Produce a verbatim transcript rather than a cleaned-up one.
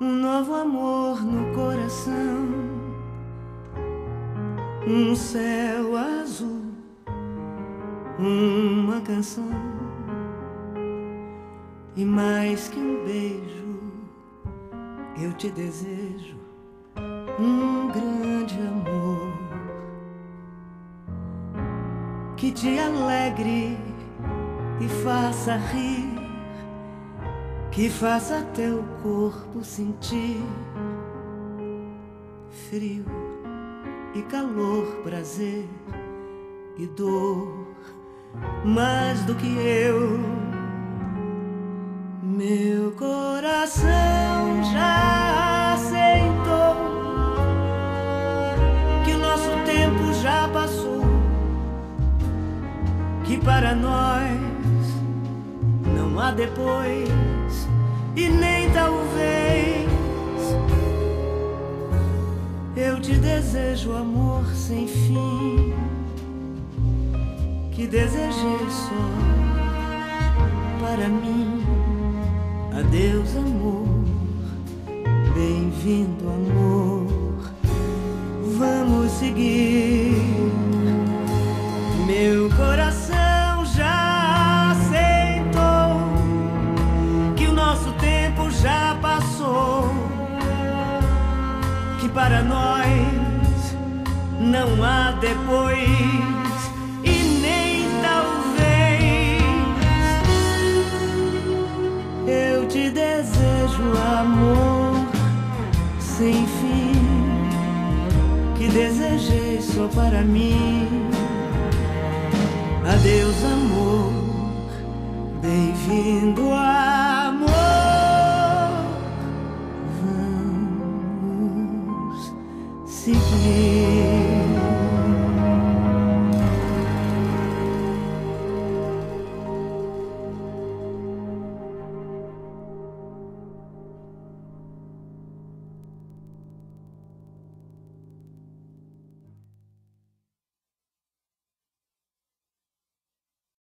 um novo amor no coração, um céu azul, uma canção e mais que um beijo, eu te desejo um grande amor que te alegre e faça rir, que faça teu corpo sentir frio e calor, prazer e dor, mais do que eu. Meu coração já aceitou que o nosso tempo já passou, que para nós não há depois e nem talvez. Eu te desejo amor sem fim, que desejei só para mim. Adeus amor, bem-vindo amor, vamos seguir. Meu coração já aceitou que o nosso tempo já passou, que para nós não há depois e nem talvez. Eu te desejo amor sem fim, que desejei só para mim. Adeus amor, bem-vindo amor, vamos seguir.